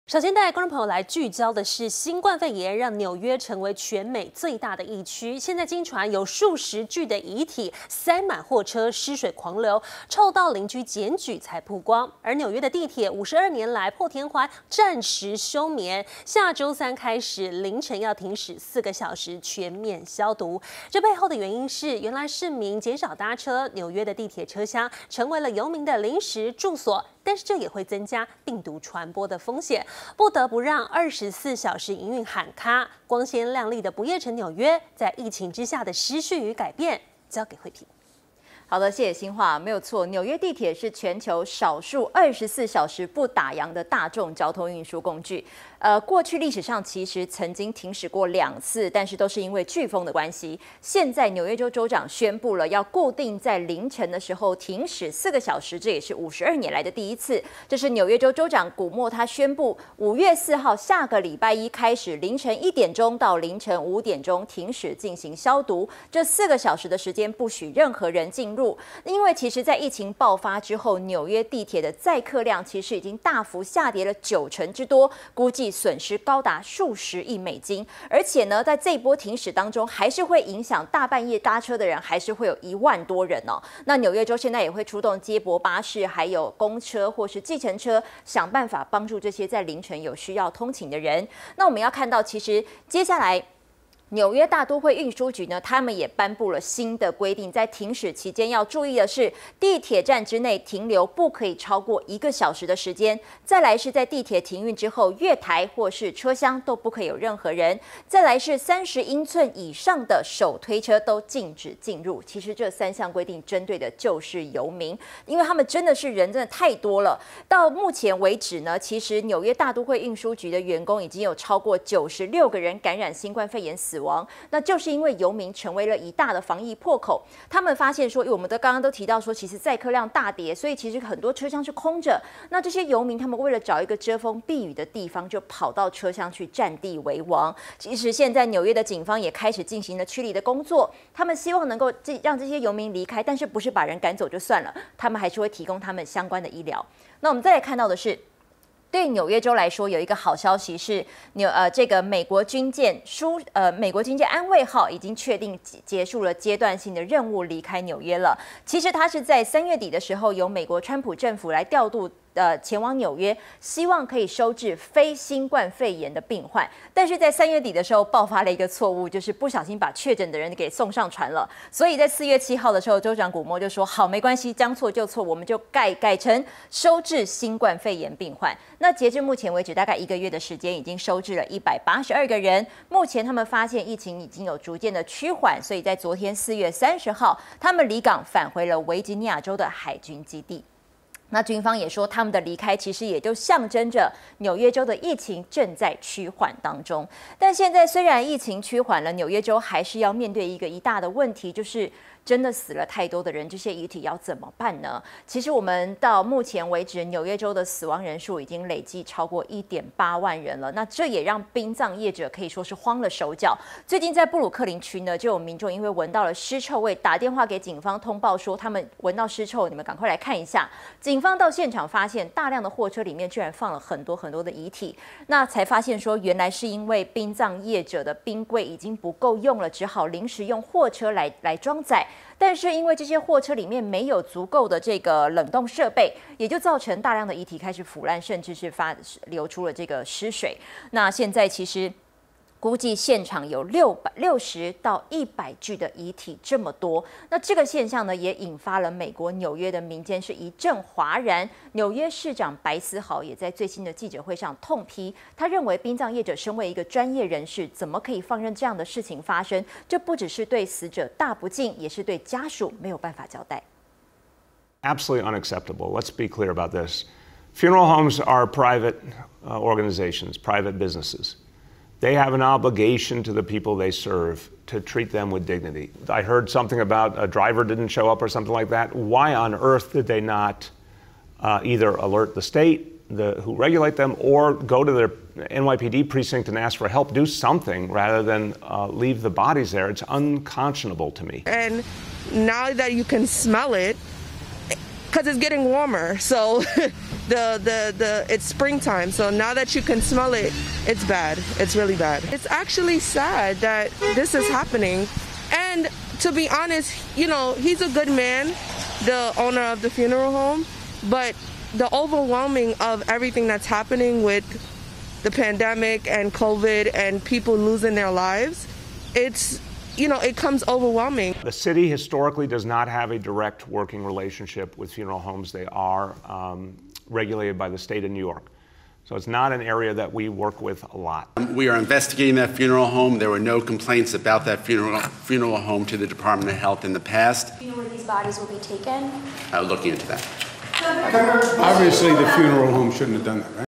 首先带观众朋友来聚焦的是新冠肺炎让纽约成为全美最大的疫区。现在经传有数十具的遗体塞满货车，尸水狂流，臭到邻居检举才曝光。而纽约的地铁52年来破天荒暂时休眠，下周3开始凌晨要停驶4个小时，全面消毒。这背后的原因是，原来市民减少搭车，纽约的地铁车厢成为了游民的临时住所。但是这也会增加病毒传播的风险，不得不让24小时营运喊卡。光鲜亮丽的不夜城纽约，在疫情之下的失序与改变，交给慧萍。 好的，谢谢新化，没有错。纽约地铁是全球少数24小时不打烊的大众交通运输工具。过去历史上其实曾经停驶过2次，但是都是因为飓风的关系。现在纽约州州长宣布了，要固定在凌晨的时候停驶4个小时，这也是52年来的第一次。这是纽约州州长古默他宣布，5月4号下个礼拜一开始，凌晨1点钟到凌晨5点钟停驶进行消毒，这4个小时的时间不许任何人进入。因为其实，在疫情爆发之后，纽约地铁的载客量其实已经大幅下跌了90%之多，估计损失高达数十亿美金。而且呢，在这一波停驶当中，还是会影响大半夜搭车的人，还是会有1万多人哦。那纽约州现在也会出动接驳巴士，还有公车或是计程车，想办法帮助这些在凌晨有需要通勤的人。那我们要看到，其实接下来纽约大都会运输局呢，他们也颁布了新的规定，在停驶期间要注意的是，地铁站之内停留不可以超过1个小时的时间。再来是在地铁停运之后，月台或是车厢都不可以有任何人。再来是30英寸以上的手推车都禁止进入。其实这3项规定针对的就是游民，因为他们真的是人真的太多了。到目前为止呢，其实纽约大都会运输局的员工已经有超过96个人感染新冠肺炎死亡，那就是因为游民成为了一大的防疫破口。他们发现说，我们刚刚都提到说，其实载客量大跌，所以其实很多车厢是空着。那这些游民他们为了找一个遮风避雨的地方，就跑到车厢去占地为王。其实现在纽约的警方也开始进行了驱离的工作，他们希望能够让这些游民离开，但是不是把人赶走就算了，他们还是会提供他们相关的医疗。那我们再来看到的是，对纽约州来说，有一个好消息是，这个美国军舰安慰号已经确定结束了阶段性的任务，离开纽约了。其实它是在3月底的时候，由美国川普政府来调度前往纽约，希望可以收治非新冠肺炎的病患。但是在3月底的时候爆发了一个错误，就是不小心把确诊的人给送上船了。所以在4月7号的时候，州长古默就说：“好，没关系，将错就错，我们就改成收治新冠肺炎病患。”那截至目前为止，大概1个月的时间，已经收治了182个人。目前他们发现疫情已经有逐渐的趋缓，所以在昨天4月30号，他们离港返回了维吉尼亚州的海军基地。那军方也说，他们的离开其实也就象征着纽约州的疫情正在趋缓当中。但现在虽然疫情趋缓了，纽约州还是要面对一大的问题，就是真的死了太多的人，这些遗体要怎么办呢？其实我们到目前为止，纽约州的死亡人数已经累计超过1.8万人了。那这也让殡葬业者可以说是慌了手脚。最近在布鲁克林区呢，就有民众因为闻到了尸臭味，打电话给警方通报说他们闻到尸臭，你们赶快来看一下。警方到现场发现，大量的货车里面居然放了很多的遗体，那才发现说，原来是因为殡葬业者的冰柜已经不够用了，只好临时用货车来装载。但是因为这些货车里面没有足够的这个冷冻设备，也就造成大量的遗体开始腐烂，甚至是流出了这个尸水。那现在其实估计现场有60到100具的遗体，这么多。那这个现象呢，也引发了美国纽约的民间是一阵哗然。纽约市长白思豪也在最新的记者会上痛批，他认为殡葬业者身为一个专业人士，怎么可以放任这样的事情发生？这不只是对死者大不敬，也是对家属没有办法交代。 Absolutely unacceptable. Let's be clear about this. Funeral homes are private organizations, private businesses. They have an obligation to the people they serve to treat them with dignity. I heard something about a driver didn't show up or something like that. Why on earth did they not either alert the state who regulate them or go to their NYPD precinct and ask for help? Do something rather than leave the bodies there. It's unconscionable to me. And now that you can smell it, because it's getting warmer, so it's springtime, so now that you can smell it, it's bad. It's really bad. It's actually sad that this is happening. And to be honest, you know, he's a good man, the owner of the funeral home, but the overwhelming of everything that's happening with the pandemic and COVID and people losing their lives, it's, you know, it comes overwhelming. The city historically does not have a direct working relationship with funeral homes. They are regulated by the state of New York. So it's not an area that we work with a lot. We are investigating that funeral home. There were no complaints about that funeral home to the Department of Health in the past. Do you know where these bodies will be taken? Looking into that. Obviously, the funeral home shouldn't have done that, right?